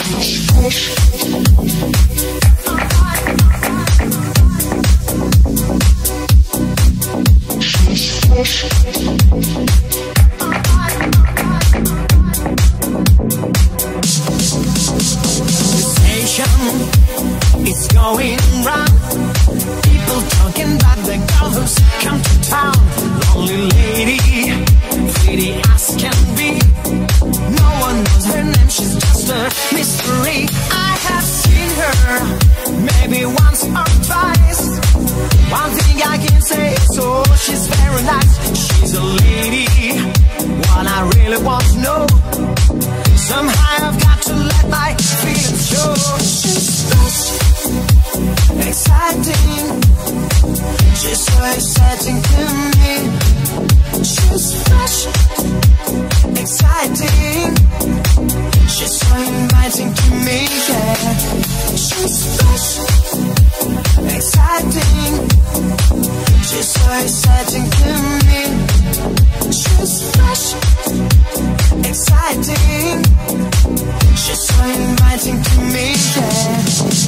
It's going round. People talking about the girl who's come to town. Lonely lady, pretty as can be. No one knows her name, she's just a mystery. I have seen her maybe once or twice. One thing I can say, so she's very nice. She's a lady, what I really want to know. Somehow I've got to let my feelings show. She's fresh, exciting. She's so exciting to me. She's fresh, exciting. She's so inviting to me, yeah. She's fresh, exciting. She's so exciting to me. She's fresh, exciting. She's so inviting to me, yeah.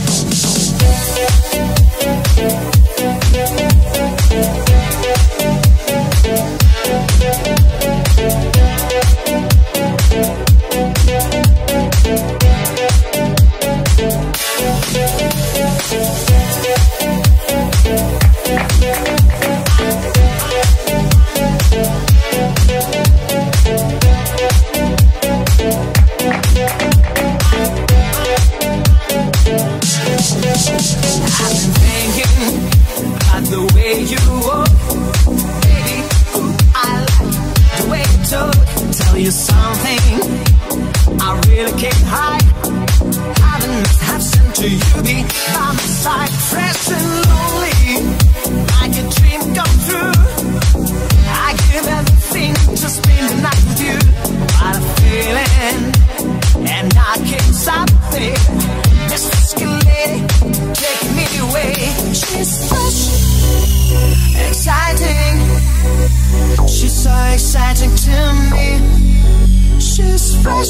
I've been thinking about the way you walk, baby. Ooh, I like the way you talk. Tell you something I really can't hide. Heaven must have sent to you, be by my side. Fresh and lonely, like a dream come true. I give everything to spend the night with you. What a feeling, and I can't stop it. This risky lady, take me away. She's fresh, exciting. She's so exciting to me. She's fresh,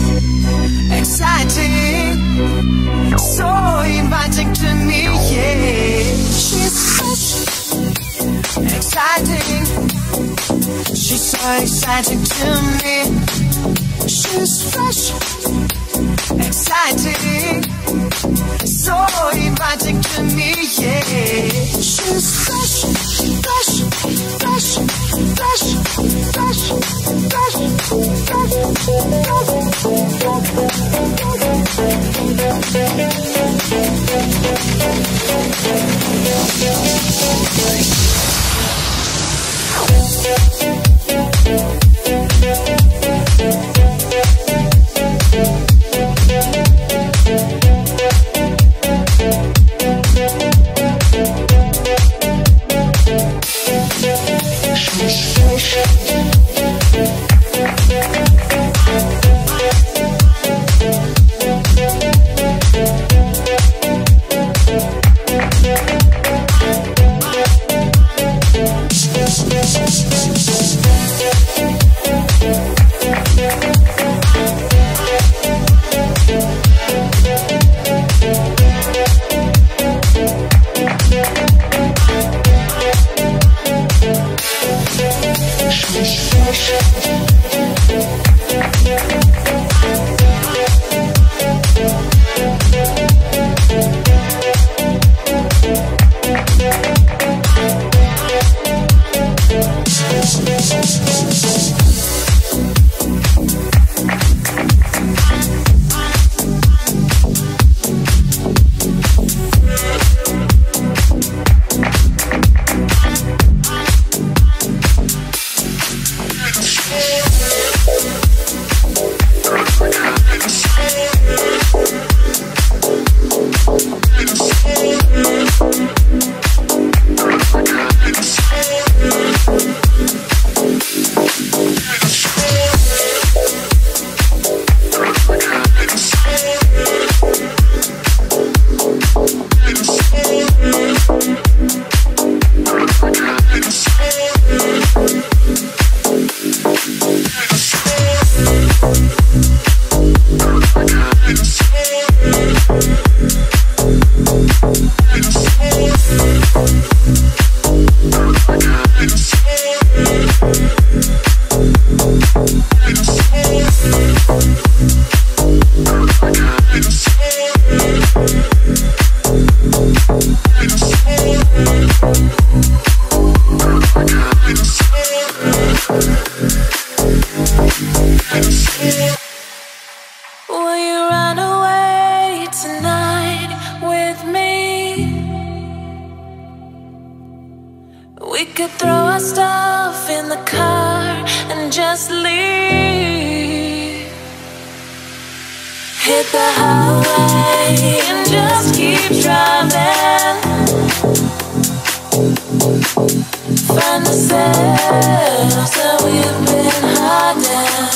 exciting, so inviting to me, yeah. She's fresh, exciting. She's so exciting to me. She's fresh, exciting, so inviting to me, yeah. She's fresh, fresh, fresh, fresh, fresh, fresh, fresh. could throw our stuff in the car and just leave. Hit the highway and just keep driving. Find ourselves that we've been hiding.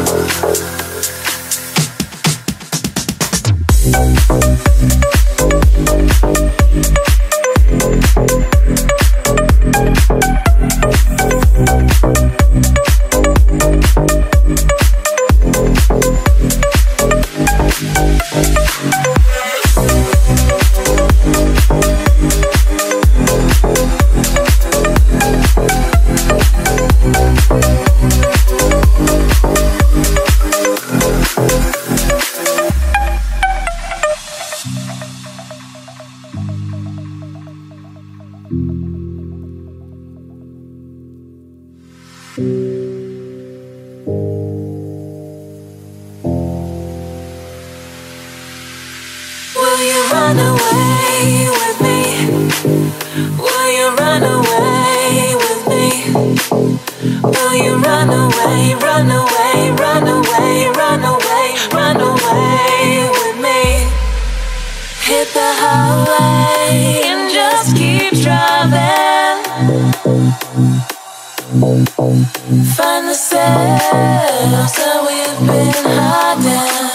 Will you run away with me? Will you run away with me? Will you run away, run away, run away, run away, run away with me? Hit the highway and just keep driving. Find ourselves that we've been hiding.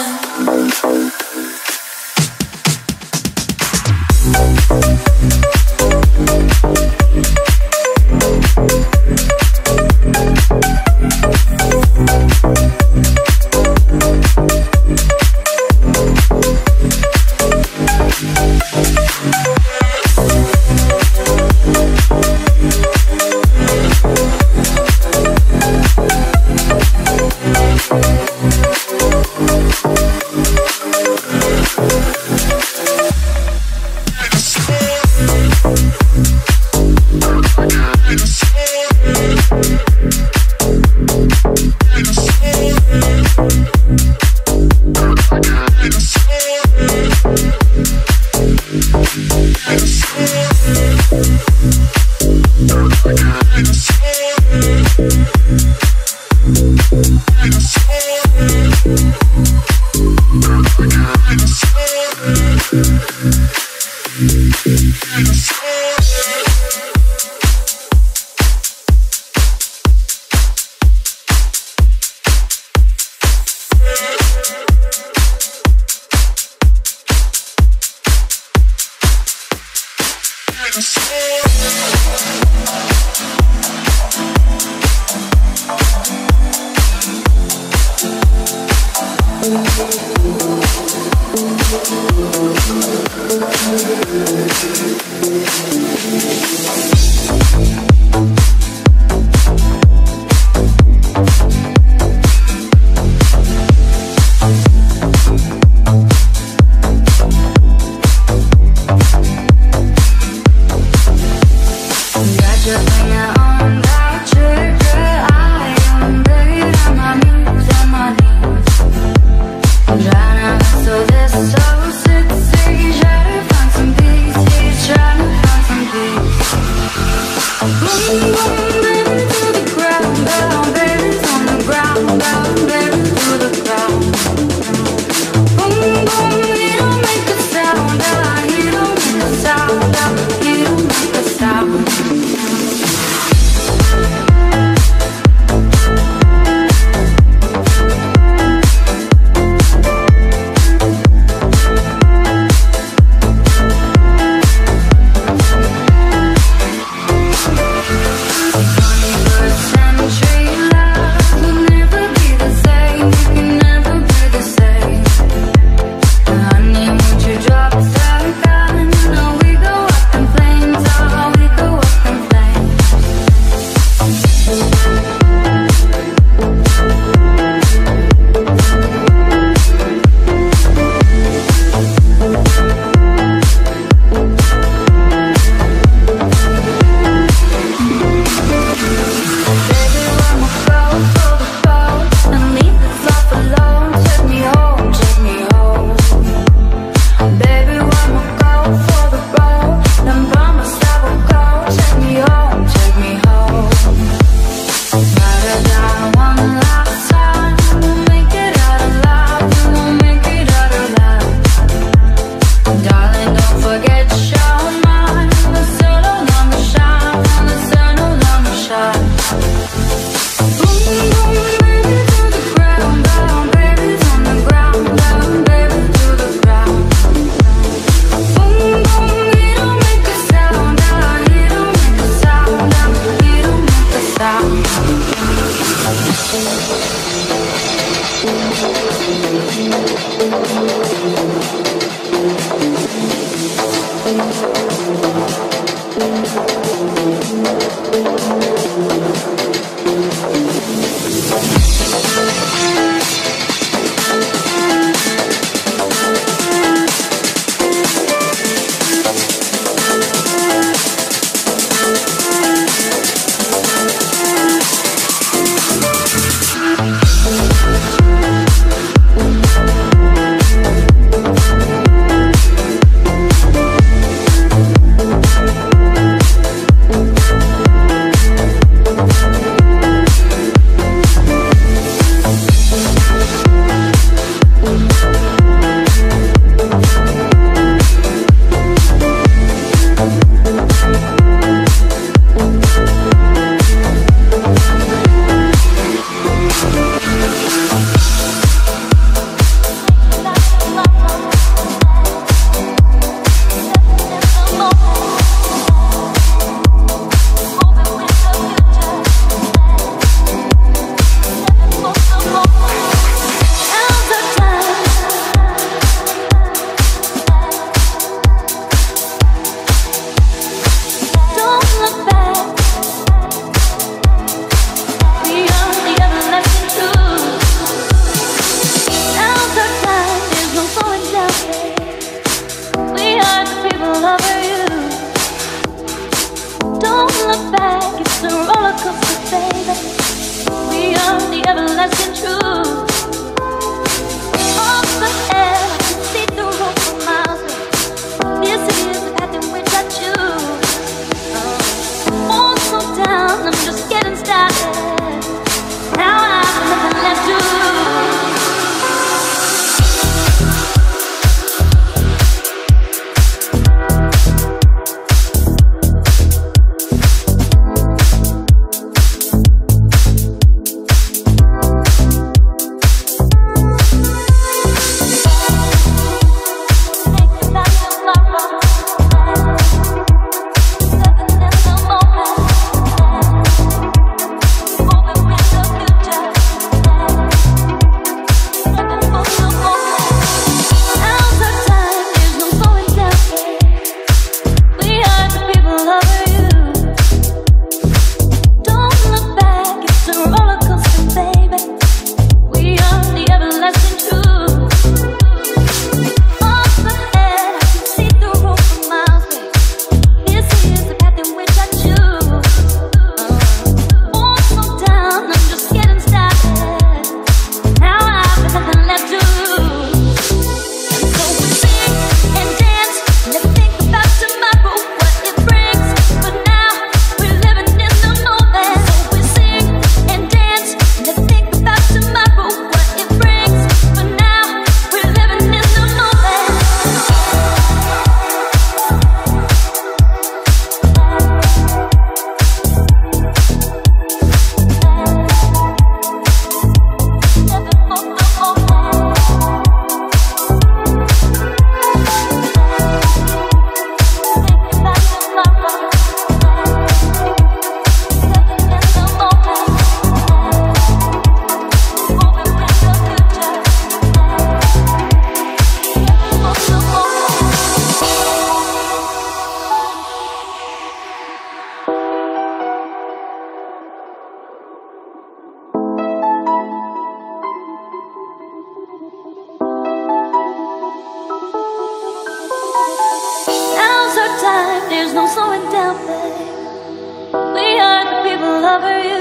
time, there's no slowing down, babe. We are the people over you.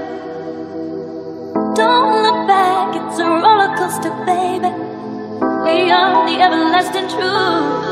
Don't look back, it's a roller coaster, baby. We are the everlasting truth.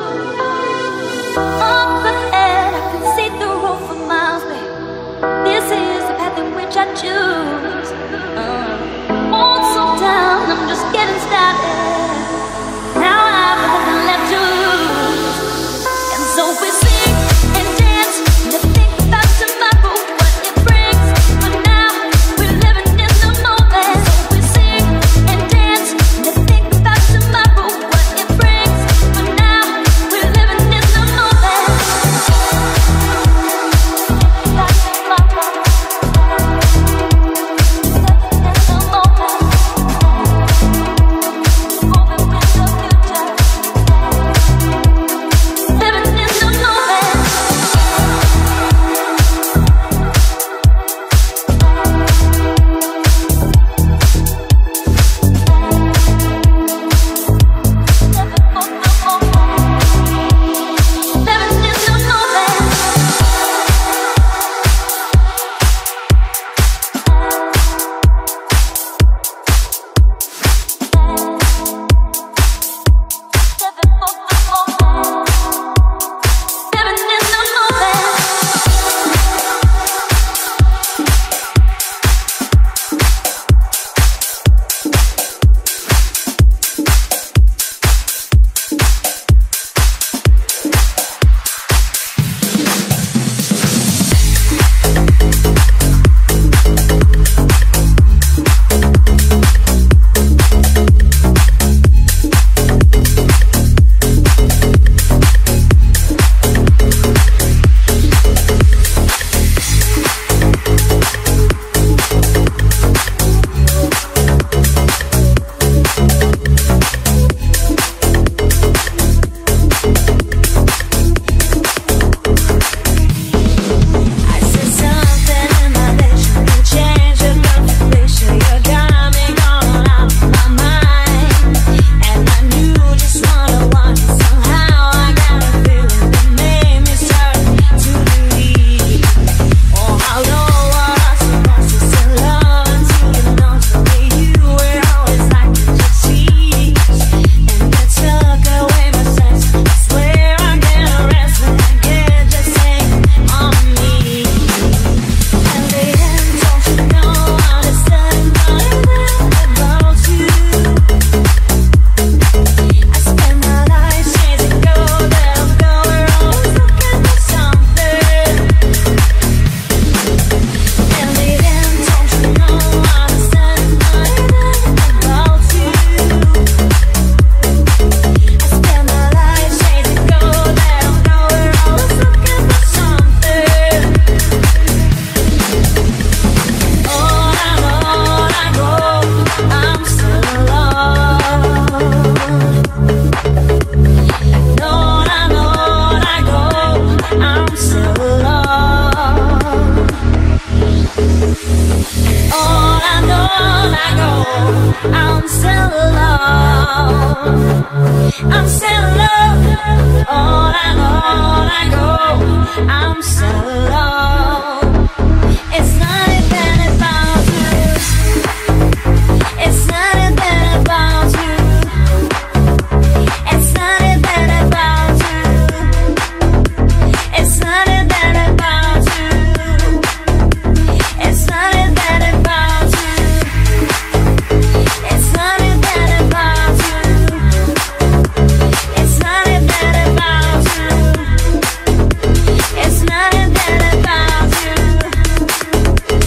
Up ahead, I can see the road for miles, babe. This is the path in which I choose. Hold so down, I'm just getting started. Now I've nothing left to lose. And so we sing and dance and think about tomorrow, what it brings. But now we're living in the moment. So we sing and dance and think about tomorrow, what it brings. But now we're living in the moment. I'm still alone. I'm still alone. On I go. I'm still alone. It's not even about you. It's not even about you. It's not even about you. It's not even about you. It's not even about you. It's not even about you. It's not even about you. It's not even about you.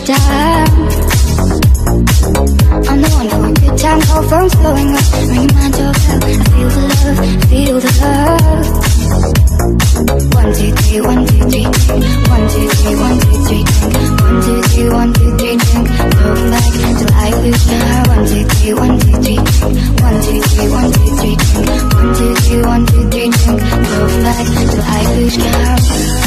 it down. I'm the one for a good time, call phone's blowing up, ringing my doorbell. I feel the love, feel the love. 1, 2, 3, 1, 2, 3, drink. 1, 2, 3, 1, 2, 3, drink. 1, 2, 3, 1, 2, 3, drink. Going back till I lose count. 1, 2, 3, 1, 2, 3, drink. 1, 2, 3, 1, 2, 3, drink. 1, 2, 3, 1, 2, 3, drink. Going back till I lose count.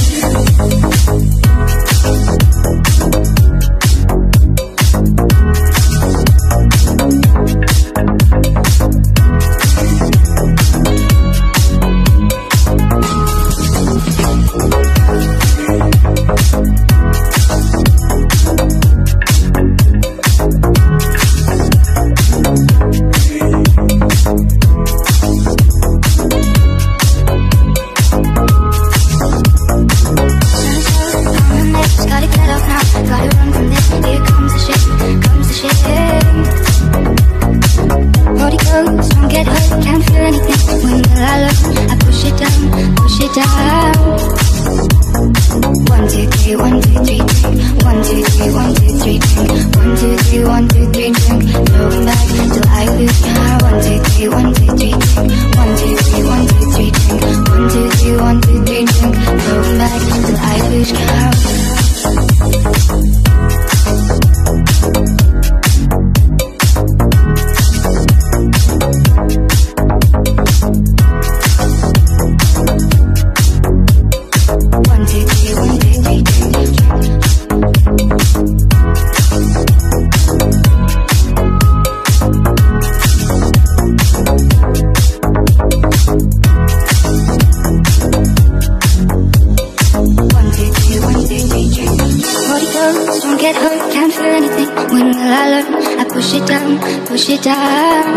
Push it down.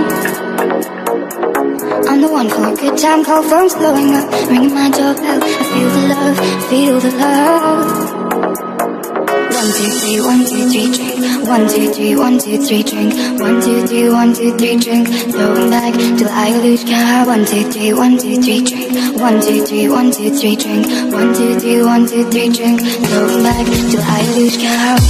I'm the one for a good time, call phone's blowing up, ringing my doorbell. I feel the love, feel the love. 1, 2, 3, 1, 2, 3, drink. 1, 2, 3, 1, 2, 3, drink. 1, 2, 3, 1, 2, 3, drink. Going back till I lose count. 1, 2, 3, 1, 2, 3, drink. 1, 2, 3, 1, 2, 3, drink. 1, 2, 3, 1, 2, 3, drink. Going back till I lose count.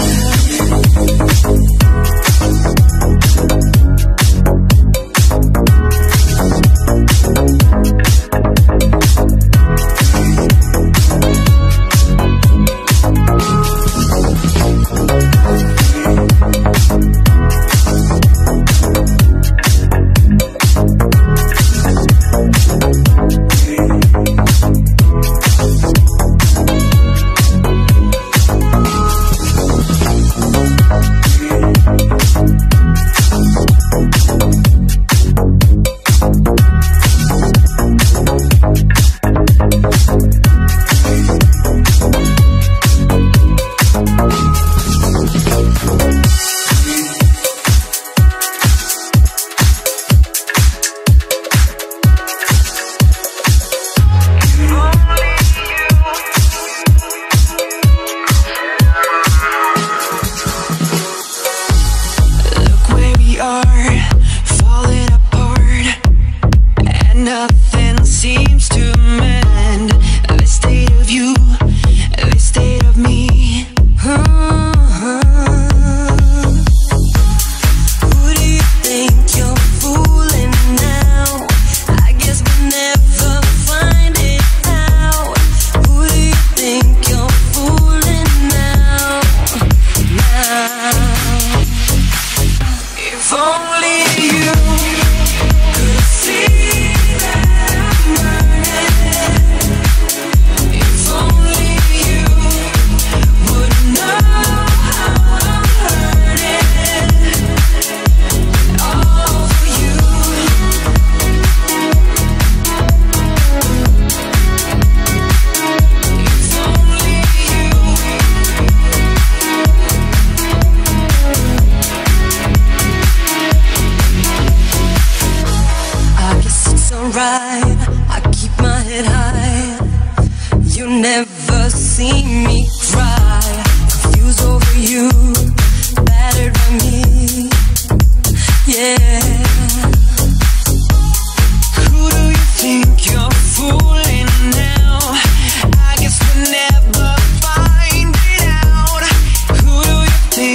never seen me cry, confused over you, battered by me, yeah. Who do you think you're fooling now? I guess we'll never find it out. Who do you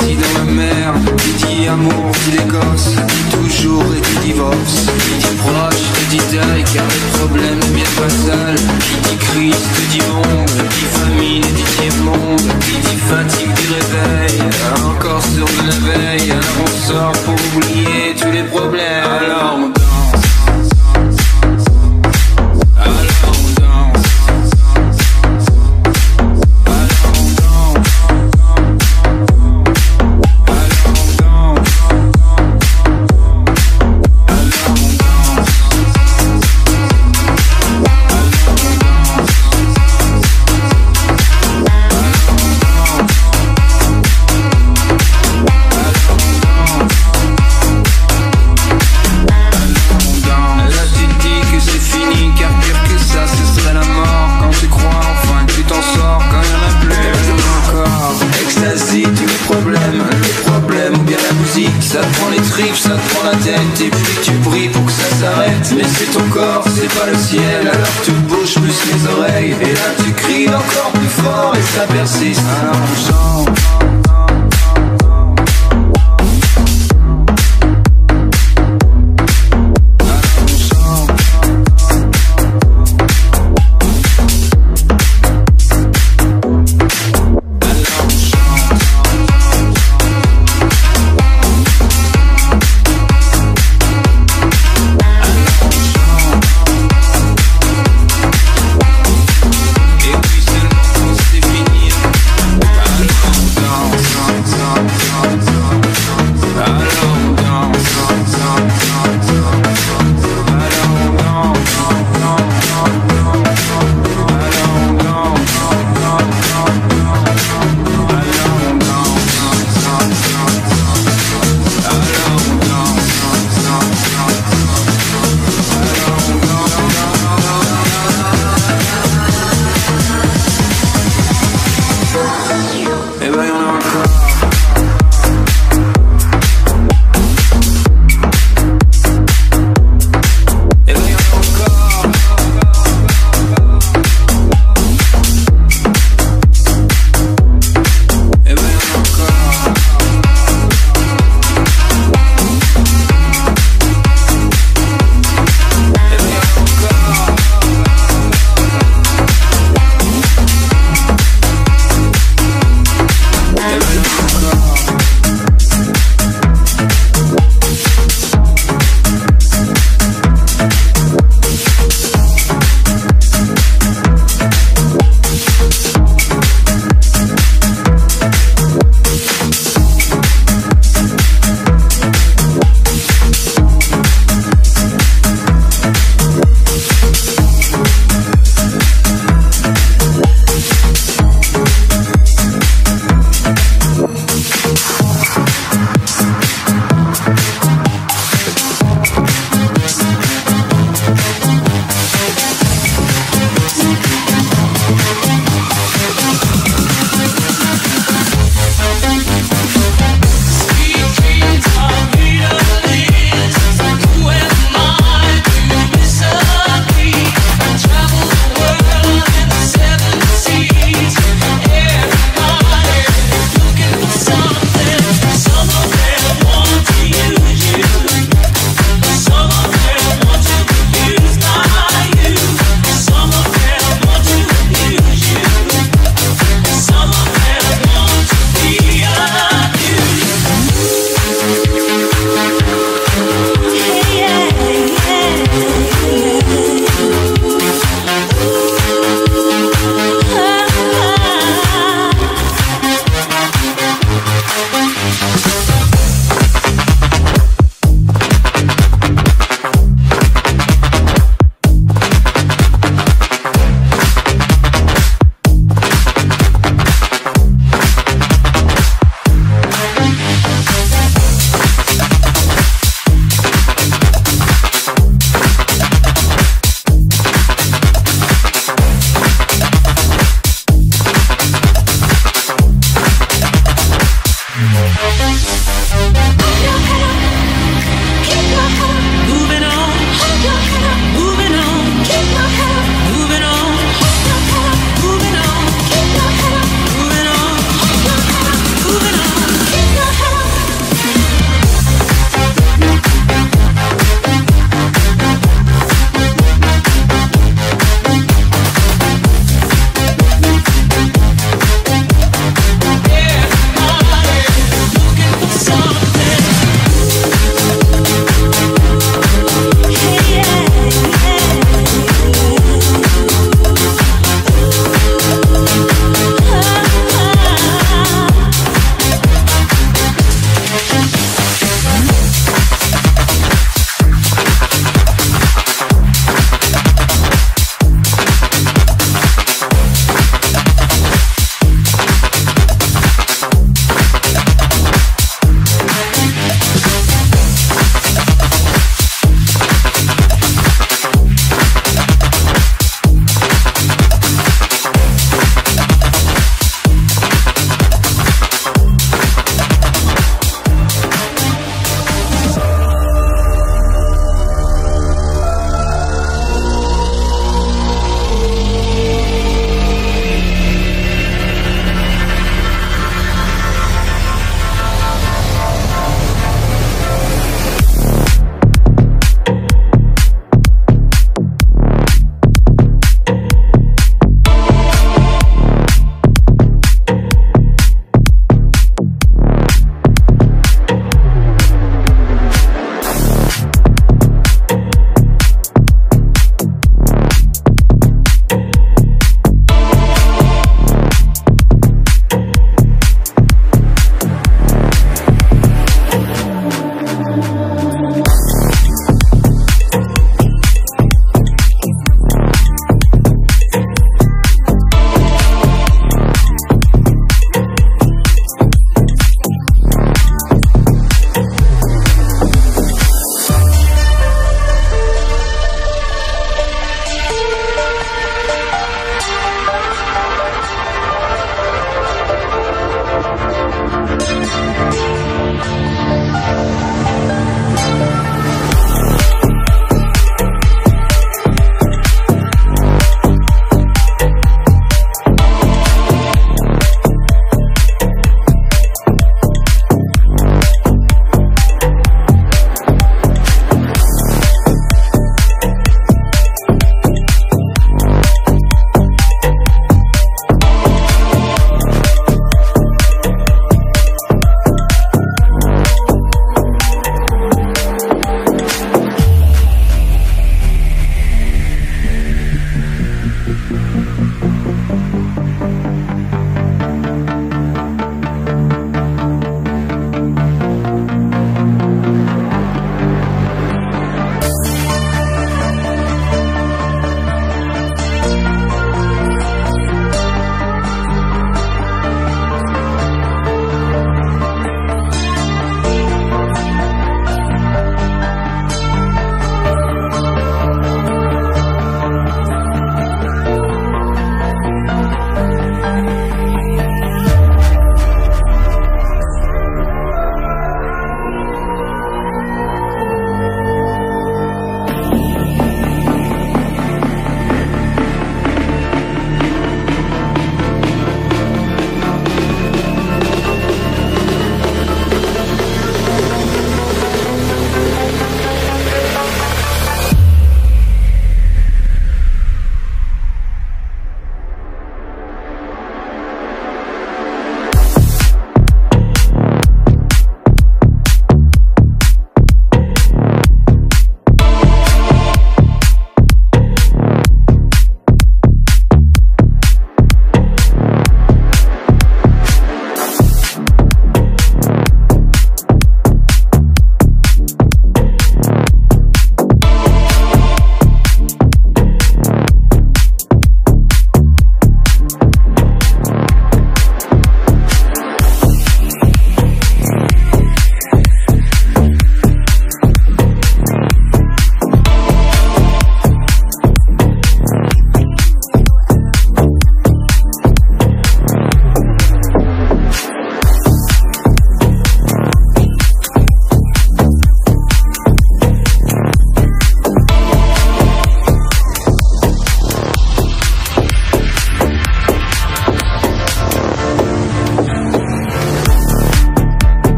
assis dans la mer. Qui dit amour dit les gosses, dit toujours et dit divorce. Qui dit proche te dit deuil car les problèmes ne viennent pas seuls. Qui dit crise te dit monde, dit famine et dit tiers-monde. Qui dit fatigue dit réveil, encore sur de la veille. Alors on sort pour oublier tous les problèmes. Alors on danse. Alors on danse. Alors on danse. Alors on danse. Alors on danse. Là tu te dis que c'est fini, car pire que ça ce serait la mort. Quand tu crois enfin que tu t'en sors, quand y'en a plus encore. Ecstasy, tous les problèmes ou bien la musique. Ça te prend les tripes, ça te prend la tête. Et puis tu pries pour que ça s'arrête. Mais c'est ton corps, c'est pas le ciel. Alors tu bouges plus les oreilles. Et là tu cries encore plus fort et ça persiste. Alors on chante. Et puis seulement quand c'est fini, alors on danse.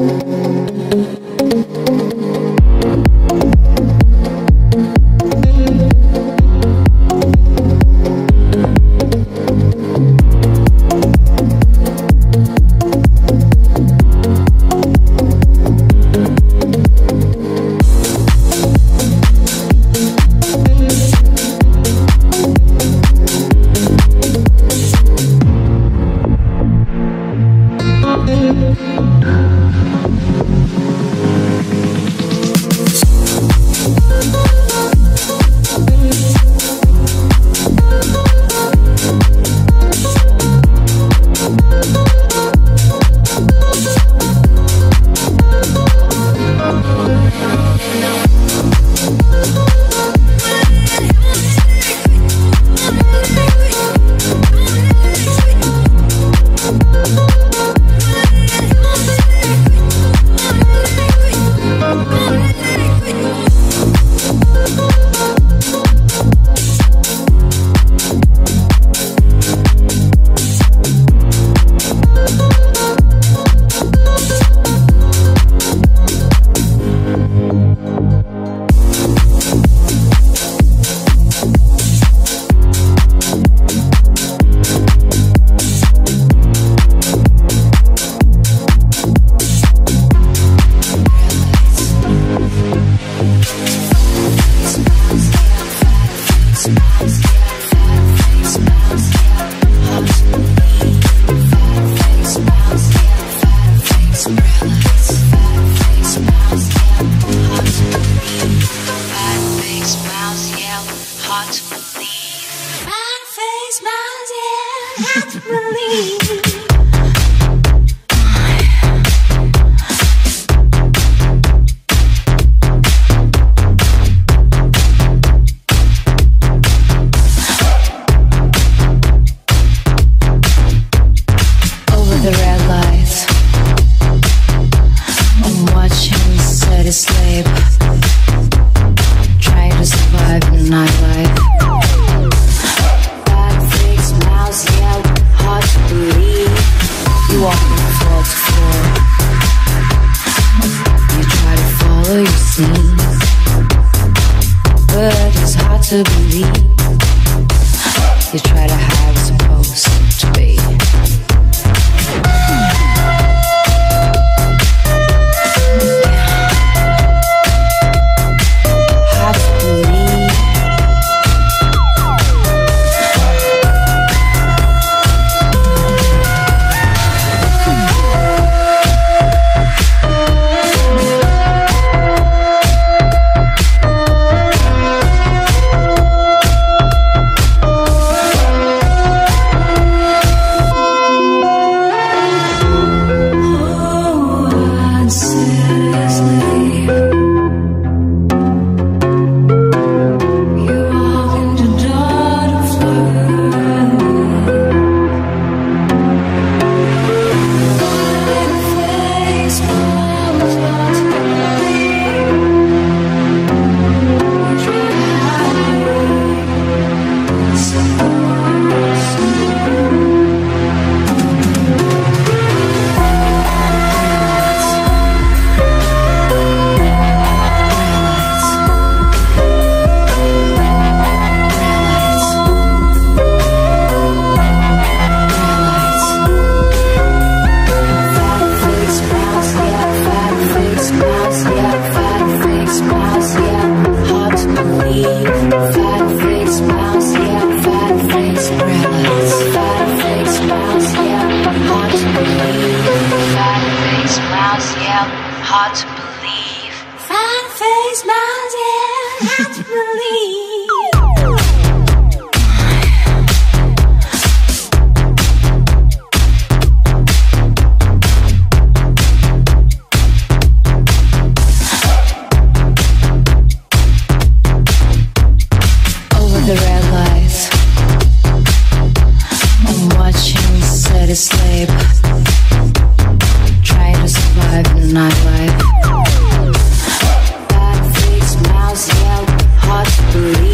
Bad face, mouse, yell, hard to believe.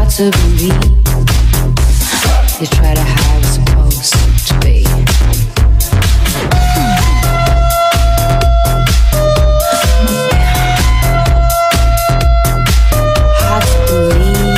to believe. You try to hide what's supposed to be. Hard to believe.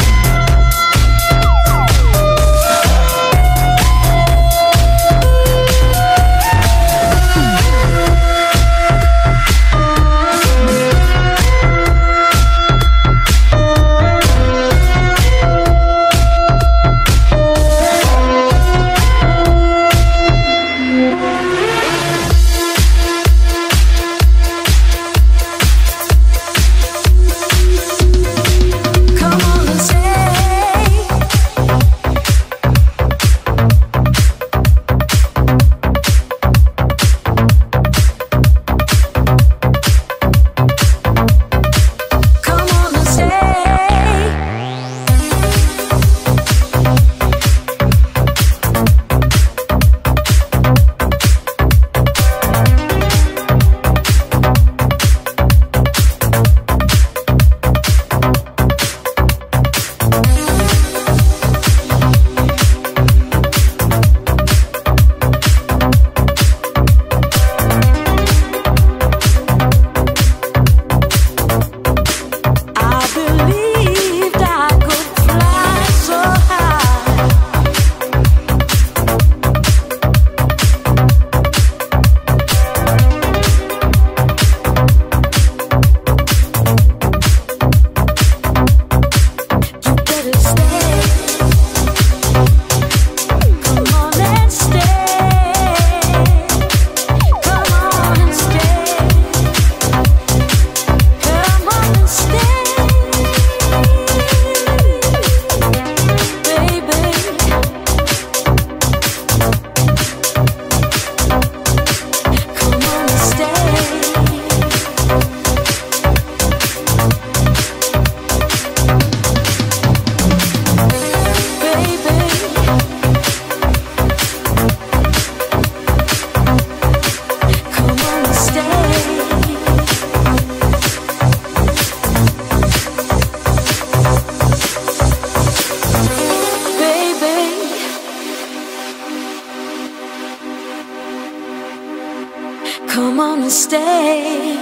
Come on and stay.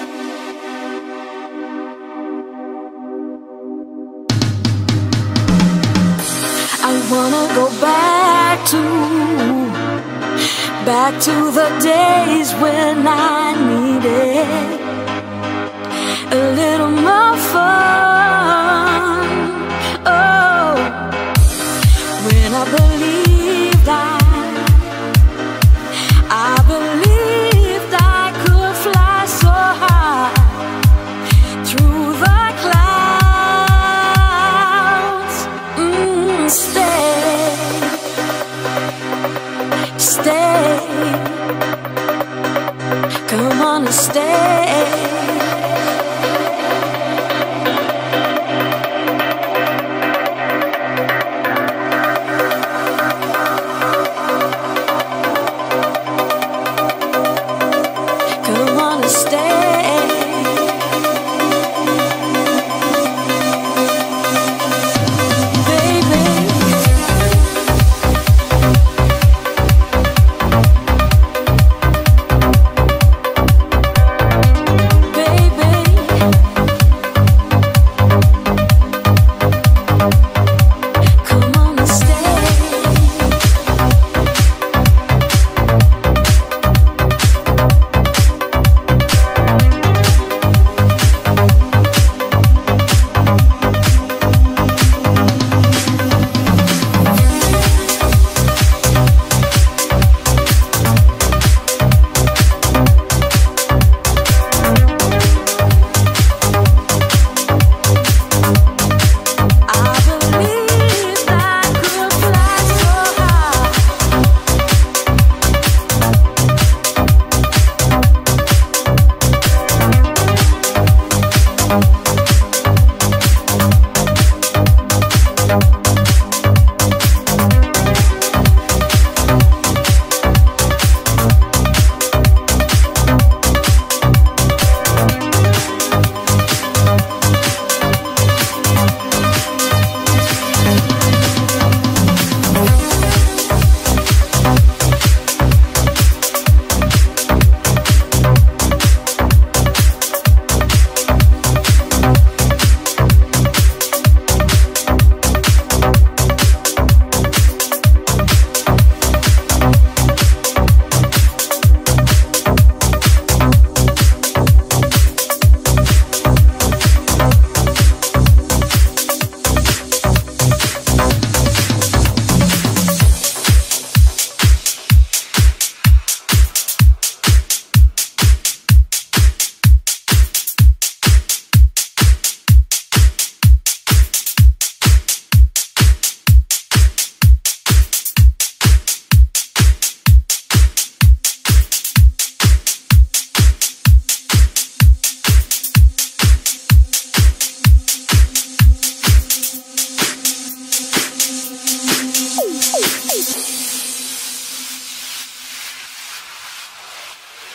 I wanna go back to the days when I needed a little more fun. Oh, when I believed I believed I could fly so high through the clouds. Stay. Come on and stay.